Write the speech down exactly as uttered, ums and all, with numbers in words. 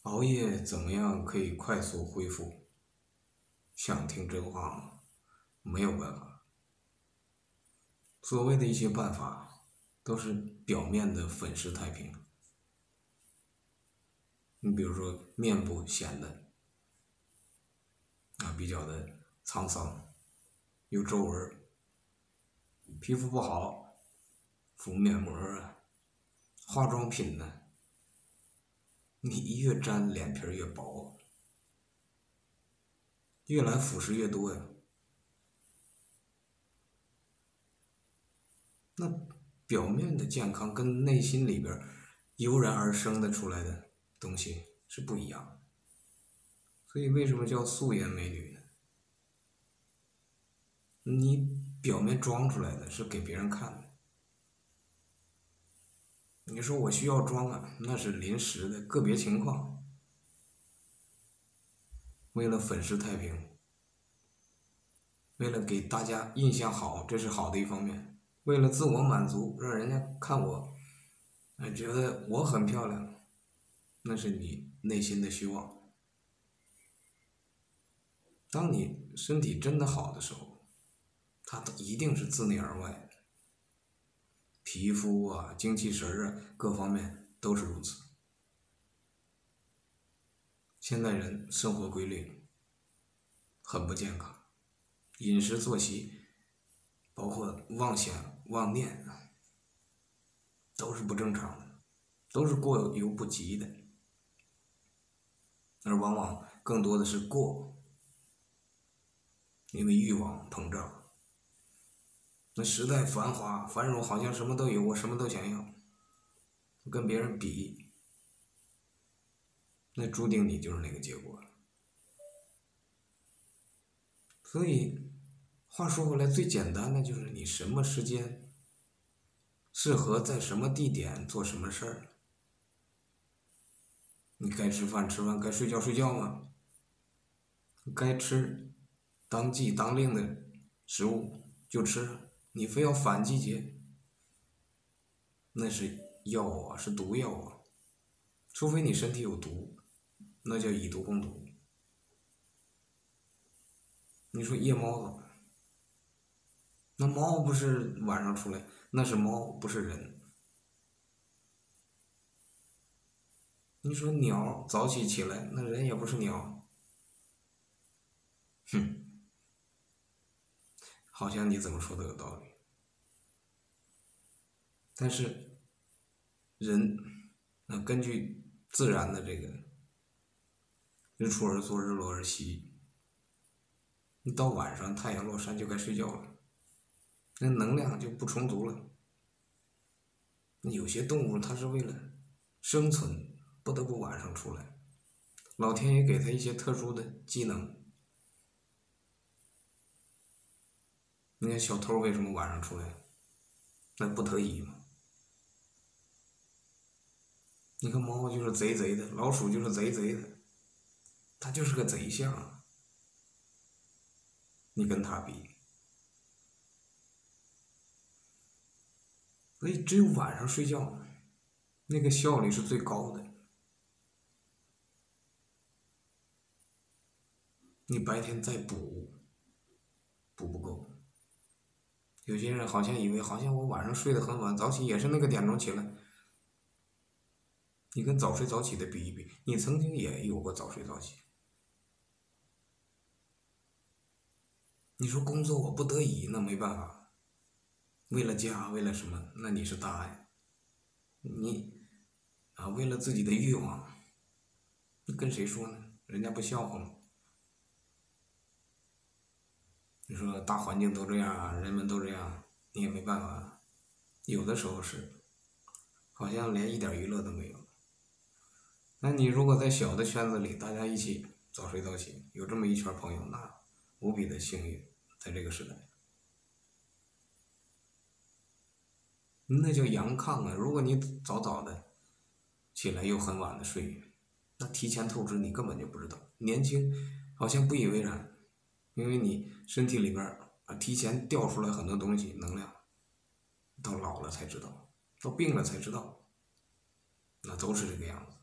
熬夜怎么样可以快速恢复？想听真话吗？没有办法。所谓的一些办法，都是表面的粉饰太平。你比如说，面部显得啊比较的沧桑，有皱纹，皮肤不好，敷面膜啊，化妆品呢，你越沾脸皮越薄，越来腐蚀越多呀。那表面的健康跟内心里边油然而生的出来的东西是不一样的。所以为什么叫素颜美女呢？你表面装出来的是给别人看的。你说我需要装啊，那是临时的个别情况，为了粉饰太平，为了给大家印象好，这是好的一方面，为了自我满足，让人家看我，哎，觉得我很漂亮，那是你内心的虚妄。当你身体真的好的时候，它一定是自内而外的，皮肤啊、精气神啊，各方面都是如此。现代人生活规律很不健康，饮食作息，包括妄想妄念，都是不正常的，都是过犹不及的，而往往更多的是过，因为欲望膨胀。那时代繁华繁荣，好像什么都有，我什么都想要，跟别人比，那注定你就是那个结果。所以话说回来，最简单的就是你什么时间适合在什么地点做什么事儿。你该吃饭吃饭，该睡觉睡觉吗？该吃当季当令的食物就吃，你非要反季节，那是药啊，是毒药啊。除非你身体有毒，那叫以毒攻毒。你说夜猫子，那猫不是晚上出来，那是猫，不是人。你说鸟早起起来，那人也不是鸟。哼，好像你怎么说都有道理。但是人，那根据自然的这个日出而作，日落而息，你到晚上太阳落山就该睡觉了，那能量就不充足了。有些动物它是为了生存，不得不晚上出来，老天爷给它一些特殊的技能。你看小偷为什么晚上出来？那不得已嘛。你看猫就是贼贼的，老鼠就是贼贼的，它就是个贼相啊。你跟它比，所以只有晚上睡觉，那个效率是最高的。你白天再补，补不够。有些人好像以为，好像我晚上睡得很晚，早起也是那个点钟起来。你跟早睡早起的比一比，你曾经也有过早睡早起。你说工作我不得已，那没办法，为了家，为了什么？那你是大爱。你啊，为了自己的欲望，你跟谁说呢？人家不笑话吗？你说大环境都这样啊，人们都这样，你也没办法。有的时候是，好像连一点娱乐都没有。那你如果在小的圈子里，大家一起早睡早起，有这么一圈朋友，那无比的幸运，在这个时代。那叫阳亢啊！如果你早早的起来，又很晚的睡，那提前透支你根本就不知道。年轻好像不以为然，因为你身体里边啊提前掉出来很多东西能量，到老了才知道，到病了才知道，那都是这个样子。